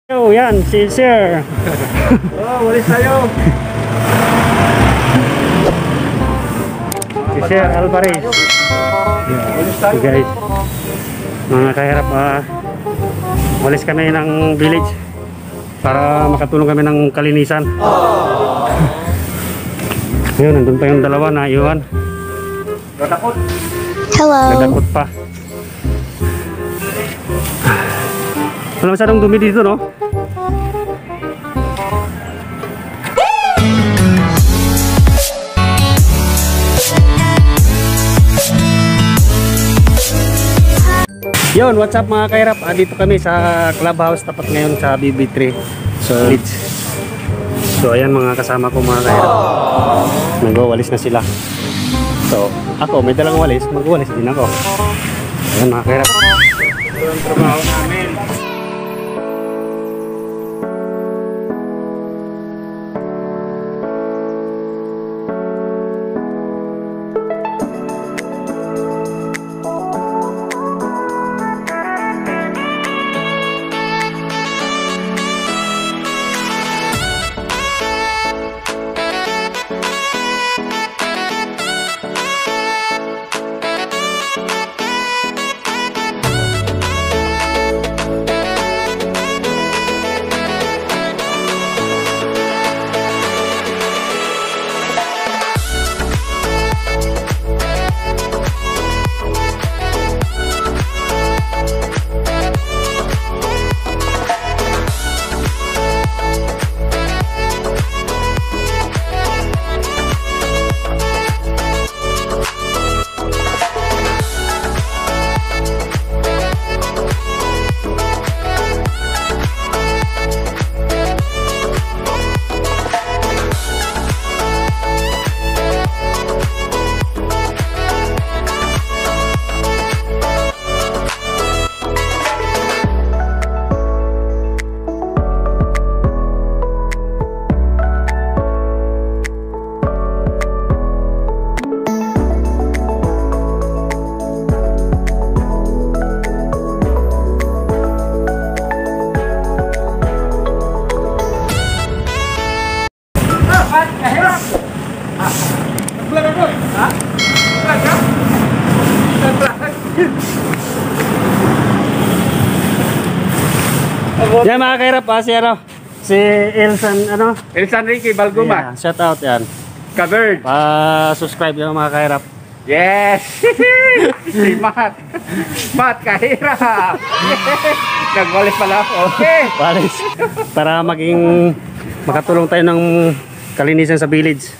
Oh, yan, si Sir. Oh, walis tayo. Si Sir Alvarez. Walis tayo. So guys, mga kahirap, walis kami ng village para makatulong kami ng kalinisan. Yun, nandun pa yung dalawa na iwan. Natakot. Hello. Nadakot pa. Wala masyadong dumi dito, no? Yun, what's up mga kairap? Dito kami sa clubhouse tapat ngayon sa BB3. So ayan mga kasama ko mga kairap. Nagwawalis na sila. So ako may dalang walis, magwawalis din ako. Ayan mga kairap. Ito ang trabaho namin. Yan mga kairap, si Elsan, Elsan Ricky Balguma. Yeah, shout out yan. Covered. Subscribe yung mga kairap. Yes! Si Matt. Matt, kahirap. Nagwalis pala ako. Okay. Walis. Para makatulong tayo ng kalinisan sa village.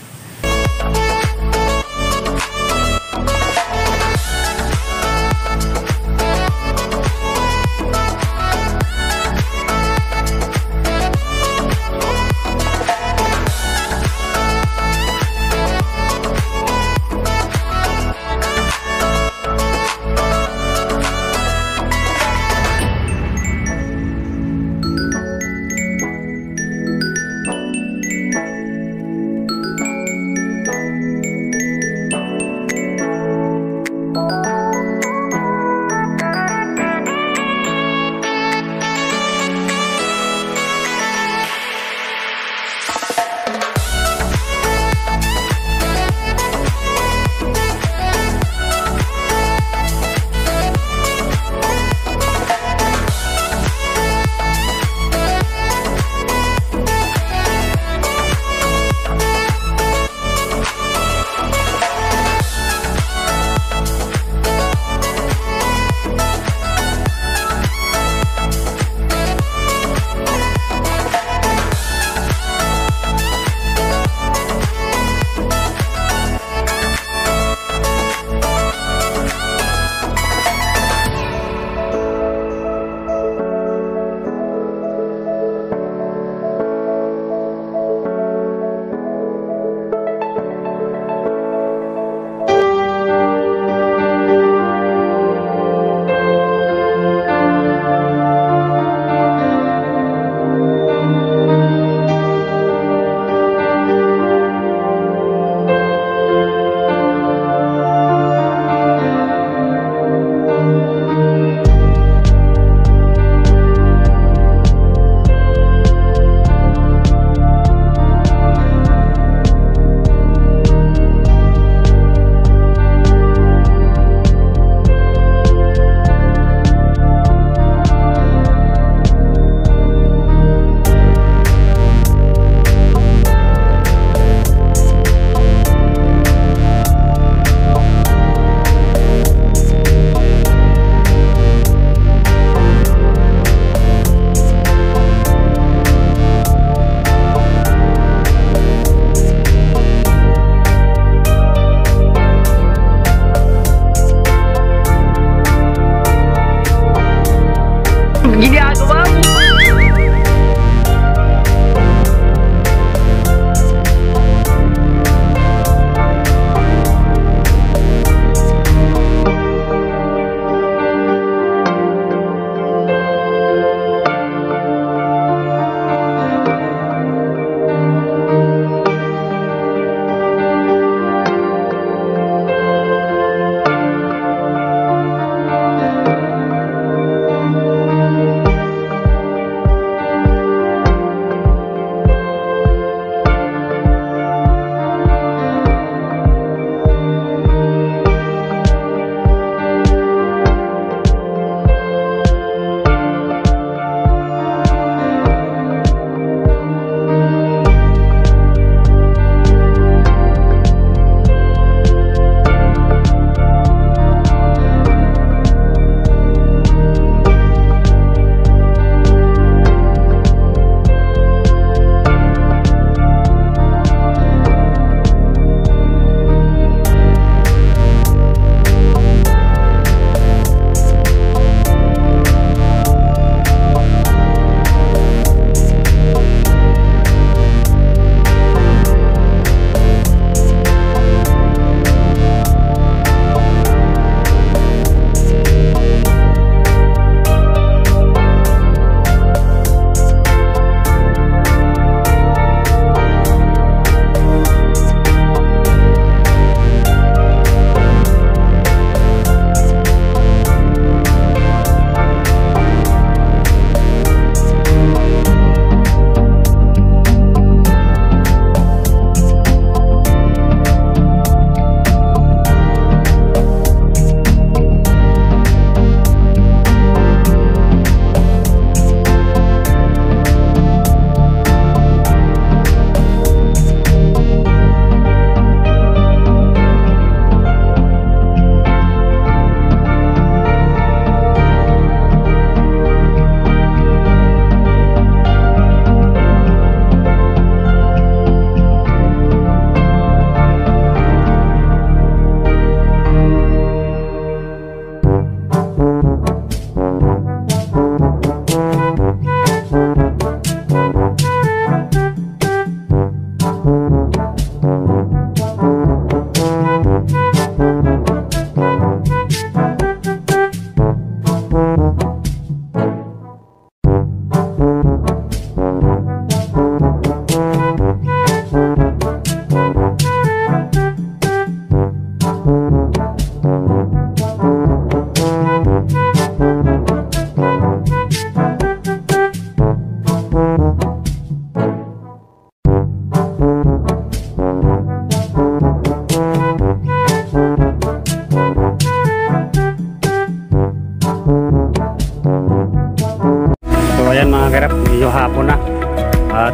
hapon na. At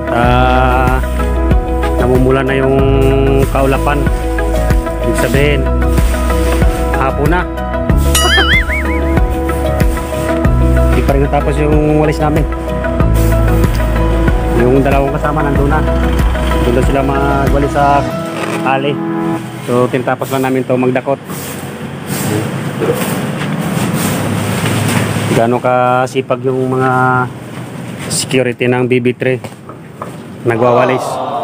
namumula na yung kaulapan. Ibig sabihin, hapon na. Hindi pa rin natapos yung walis namin. Yung dalawang kasama nandun na. Doon sila magwalis sa ali. So tinatapos lang namin to magdakot. Gaano kasipag yung mga security ng BB3 nagwawalis.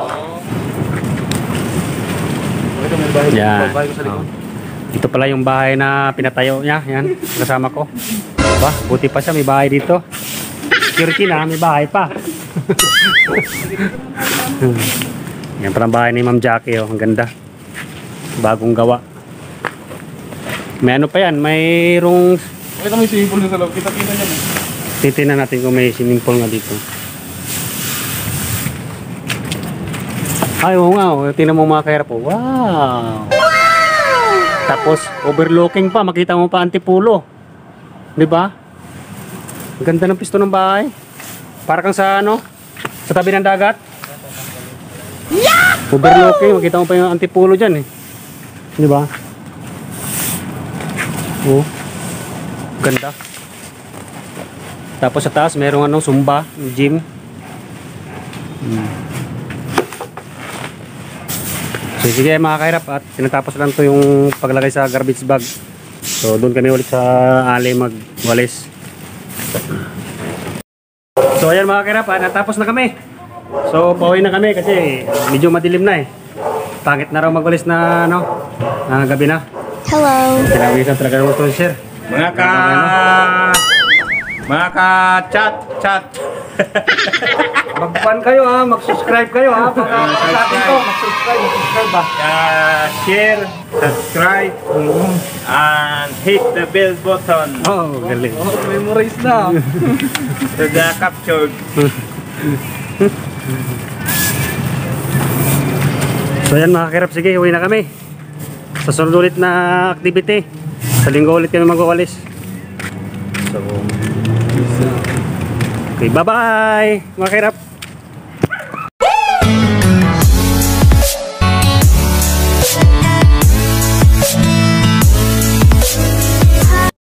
Yan. Oh. Ito pala yung bahay na pinatayo niya. Yan, kasama ko. Bah, buti pa siya, may bahay dito. Security na, may bahay pa. Yan pala ang bahay ni Ma'am Jackie. Oh. Ang ganda. Bagong gawa. May ano pa yan, mayroong... Kita may swimming pool sa loob. Kita-kita niyan eh. Titignan natin kung may swimming pool nga dito. Ay, oo nga. Oh. Tingnan mo mga kahirap. Oh. Wow! Tapos, overlooking pa. Makita mo pa Antipulo. Diba? Ang ganda ng pisto ng bahay. Para kang sa ano? Sa tabi ng dagat. Overlooking. Makita mo pa yung Antipulo dyan eh. Diba? Oh. Ganda. Tapos sa taas merong anong Zumba, gym. So sige mga kahirap, at tinatapos lang to yung paglagay sa garbage bag. So doon kami ulit sa alley magwalis. So ayan mga kahirap, natapos na kami. So pauwi na kami kasi medyo madilim na eh. Pangit na raw magwalis na ano, gabi na. Hello. Tinawisan talaga ng to sir. Mga ka-chat. Mag-fan kayo ha, mag-subscribe kayo ha. Pagka-sabi ko, mag-subscribe ba? Share, subscribe, and hit the bell button Oh, galing. Memorize na. to the captured. So yan mga kirap, sige, uwi na kami. Sa sunod ulit na activity. Sa linggo ulit kami mag-uwalis. So, okay, bye-bye mga kirap.